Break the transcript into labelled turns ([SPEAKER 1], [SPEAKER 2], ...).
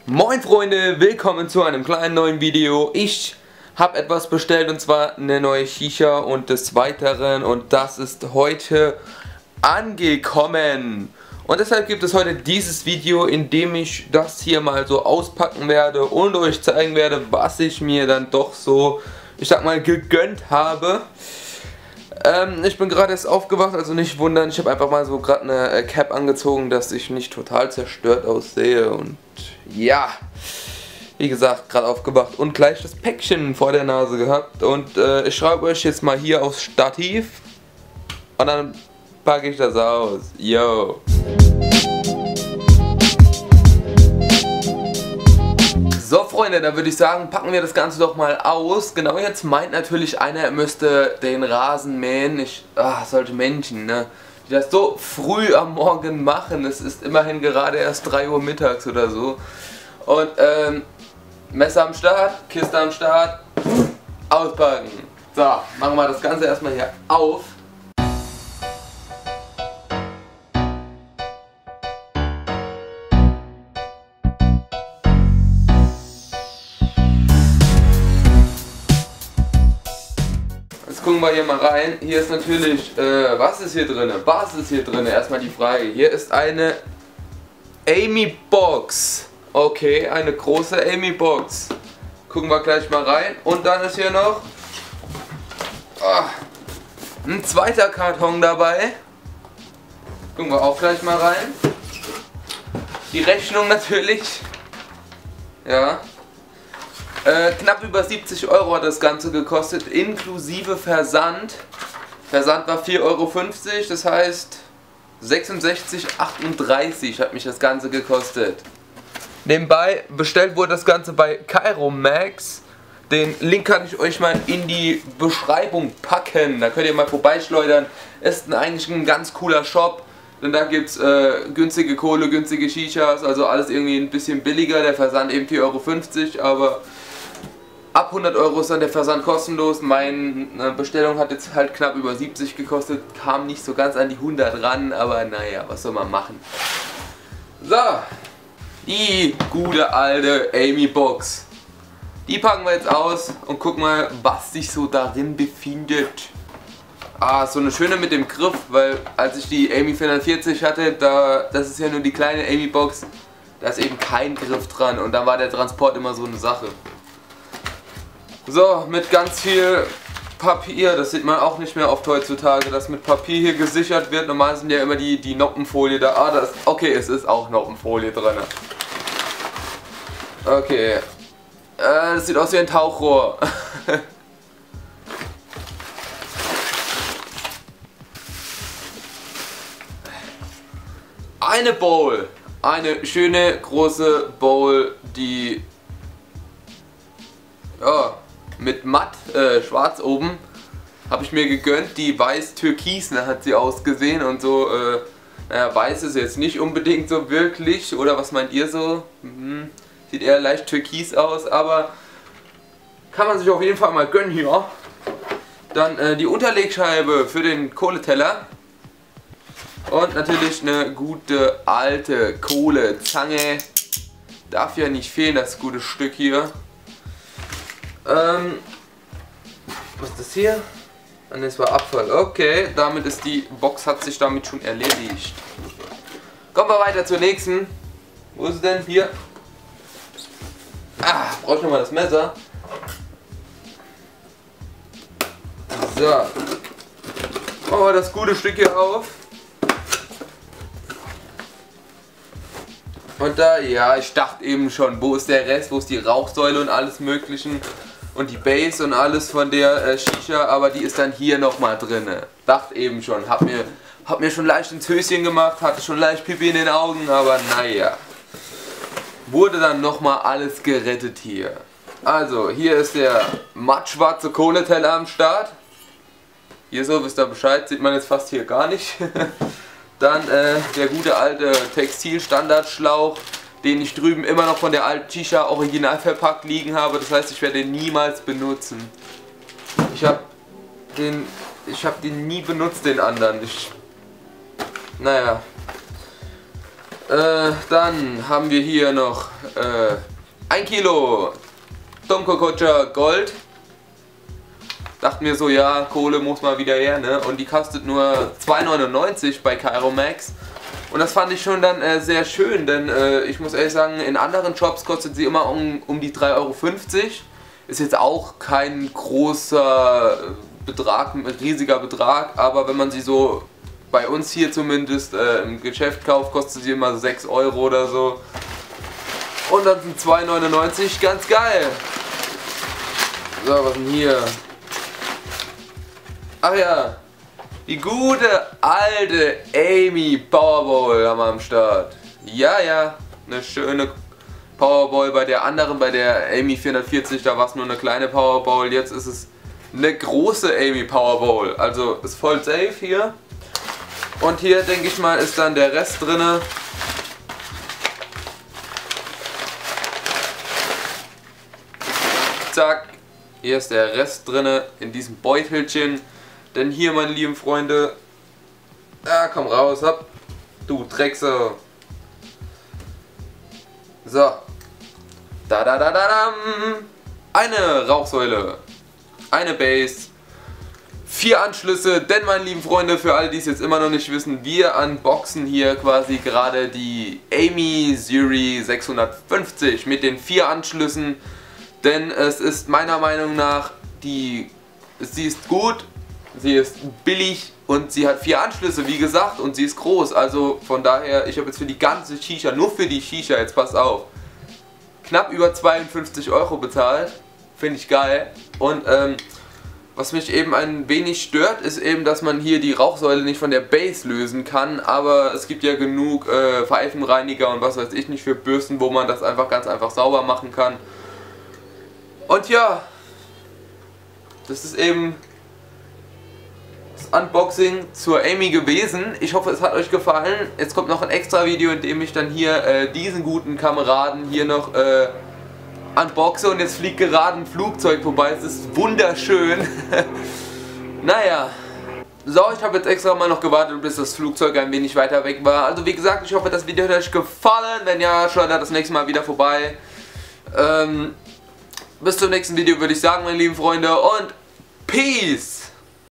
[SPEAKER 1] Moin Freunde, willkommen zu einem kleinen neuen Video. Ich habe etwas bestellt und zwar eine neue Shisha und des Weiteren und das ist heute angekommen. Und deshalb gibt es heute dieses Video, in dem ich das hier mal so auspacken werde und euch zeigen werde, was ich mir dann doch so, ich sag mal, gegönnt habe. Ich bin gerade erst aufgewacht, also nicht wundern, ich habe einfach mal so gerade eine Cap angezogen, dass ich nicht total zerstört aussehe und ja, wie gesagt, gerade aufgewacht und gleich das Päckchen vor der Nase gehabt und ich schreibe euch jetzt mal hier aufs Stativ und dann packe ich das aus, yo. So Freunde, da würde ich sagen, packen wir das Ganze doch mal aus. Genau, jetzt meint natürlich einer, er müsste den Rasen mähen. Solche Menschen, ne, die das so früh am Morgen machen. Es ist immerhin gerade erst 3 Uhr mittags oder so. Und Messer am Start, Kiste am Start, auspacken. So, machen wir das Ganze erstmal hier auf. Gucken wir hier mal rein. Hier ist natürlich, was ist hier drin? Was ist hier drin? Erstmal die Frage. Hier ist eine Amy Box. Okay, eine große Amy Box. Gucken wir gleich mal rein. Und dann ist hier noch ein zweiter Karton dabei. Gucken wir auch gleich mal rein. Die Rechnung natürlich. Ja. Knapp über 70 Euro hat das Ganze gekostet, inklusive Versand. Versand war 4,50 Euro, das heißt 66,38 hat mich das Ganze gekostet. Nebenbei bestellt wurde das Ganze bei Cairo-Max. Den Link kann ich euch mal in die Beschreibung packen, da könnt ihr mal vorbeischleudern. Ist eigentlich ein ganz cooler Shop, denn da gibt es günstige Kohle, günstige Shishas, also alles irgendwie ein bisschen billiger. Der Versand eben 4,50 Euro, aber ab 100 Euro ist dann der Versand kostenlos. Meine Bestellung hat jetzt halt knapp über 70 gekostet, kam nicht so ganz an die 100 ran, aber naja, was soll man machen. So, die gute alte Amy Box. Die packen wir jetzt aus und gucken mal, was sich so darin befindet. So eine schöne mit dem Griff, weil als ich die Amy 440 hatte, das ist ja nur die kleine Amy Box, da ist eben kein Griff dran und da war der Transport immer so eine Sache. So, mit ganz viel Papier, das sieht man auch nicht mehr oft heutzutage, dass mit Papier hier gesichert wird. Normal sind ja immer die Noppenfolie da. Okay, es ist auch Noppenfolie drin. Okay, das sieht aus wie ein Tauchrohr. Eine Bowl, eine schöne große Bowl, die mit matt schwarz oben habe ich mir gegönnt. Die weiß-türkis hat sie ausgesehen und so, naja, weiß ist jetzt nicht unbedingt so wirklich, oder was meint ihr so? Sieht eher leicht türkis aus, aber kann man sich auf jeden Fall mal gönnen hier. Dann die Unterlegscheibe für den Kohleteller und natürlich eine gute alte Kohlezange. Darf ja nicht fehlen, das gute Stück hier. Was ist das hier? Ah, das war Abfall. Okay, damit ist die Box, hat sich damit schon erledigt. Kommen wir weiter zur nächsten. Wo ist es denn? Hier. Brauche ich nochmal das Messer. So. Machen wir das gute Stück hier auf. Und da, ja, ich dachte eben schon, wo ist der Rest, wo ist die Rauchsäule und alles Möglichen. Und die Base und alles von der Shisha, aber die ist dann hier nochmal drin. Dachte eben schon, hab mir schon leicht ins Höschen gemacht, hatte schon leicht Pipi in den Augen, aber naja. Wurde dann nochmal alles gerettet hier. Also, hier ist der mattschwarze Kohleteller am Start. Hier so, wisst ihr Bescheid, sieht man jetzt fast hier gar nicht. Dann der gute alte Textil-Standardschlauch, den ich drüben immer noch von der alten Shisha original verpackt liegen habe. Das heißt, ich werde den niemals benutzen. Ich habe den nie benutzt, den anderen. Naja. Dann haben wir hier noch 1 Kilo Tomco-Kocha Gold. Dachten wir so, ja, Kohle muss mal wieder her, ne? Und die kostet nur 2,99 bei Caeromax. Und das fand ich schon dann sehr schön, denn ich muss ehrlich sagen, in anderen Shops kostet sie immer um die 3,50 Euro. Ist jetzt auch kein großer Betrag, ein riesiger Betrag, aber wenn man sie so bei uns hier zumindest im Geschäft kauft, kostet sie immer 6 Euro oder so. Und dann sind 2,99 ganz geil. So, was denn hier? Ach ja, die gute alte Amy Powerball haben wir am Start. Ja, ja, eine schöne Powerball. Bei der anderen, bei der Amy 440, da war es nur eine kleine Powerball. Jetzt ist es eine große Amy Powerball. Also ist voll safe hier. Und hier, denke ich mal, ist dann der Rest drinne. Zack, hier ist der Rest drinne in diesem Beutelchen. Denn hier, meine lieben Freunde, komm raus, hopp, du Drecksau. So, eine Rauchsäule, eine Base, 4 Anschlüsse, denn meine lieben Freunde, für alle, die es jetzt immer noch nicht wissen, wir unboxen hier quasi gerade die Amy Zuri 650 mit den 4 Anschlüssen, denn es ist meiner Meinung nach, sie ist gut. Sie ist billig und sie hat 4 Anschlüsse, wie gesagt, und sie ist groß. Also von daher, ich habe jetzt für die ganze Shisha, nur für die Shisha, jetzt passt auf, knapp über 52 Euro bezahlt. Finde ich geil. Und was mich eben ein wenig stört, ist eben, dass man hier die Rauchsäule nicht von der Base lösen kann. Aber es gibt ja genug Pfeifenreiniger und was weiß ich nicht für Bürsten, wo man das einfach ganz einfach sauber machen kann. Und ja, das ist eben Unboxing zur Amy gewesen. Ich hoffe, es hat euch gefallen. Jetzt kommt noch ein extra Video, in dem ich dann hier diesen guten Kameraden hier noch unboxe und jetzt fliegt gerade ein Flugzeug vorbei. Es ist wunderschön. Naja. So, ich habe jetzt extra mal noch gewartet, bis das Flugzeug ein wenig weiter weg war. Also wie gesagt, ich hoffe, das Video hat euch gefallen. Wenn ja, schaut das nächste Mal wieder vorbei. Bis zum nächsten Video würde ich sagen, meine lieben Freunde, und Peace!